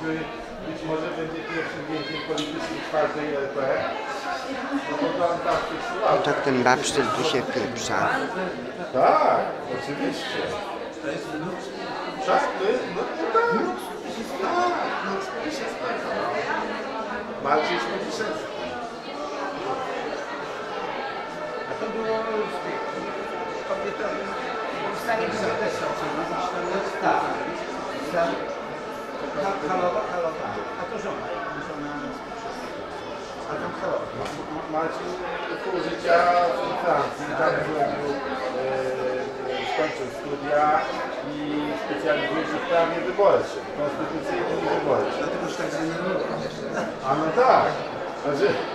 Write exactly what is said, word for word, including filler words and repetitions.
który być może będzie pierwszym więźniem politycznym czwartej R P. No bo tam tak No tak ten Rapsztyl tu się pieprza. Tak, oczywiście. Tak, to jest, no to tak. Marcin Śmierzyszewski. A to było kobieta w stanie biznesu. Tak. Halowa, halowa. A to żona. A tam halowa. Marcin pół życia w Francji. Tam zrobił, e, skończył studia i specjalizuje się w prawie wyborczym. Konstytucyjnym i wyborczym. Dlatego, że tak zdenerwował. A no tak. Znaczy,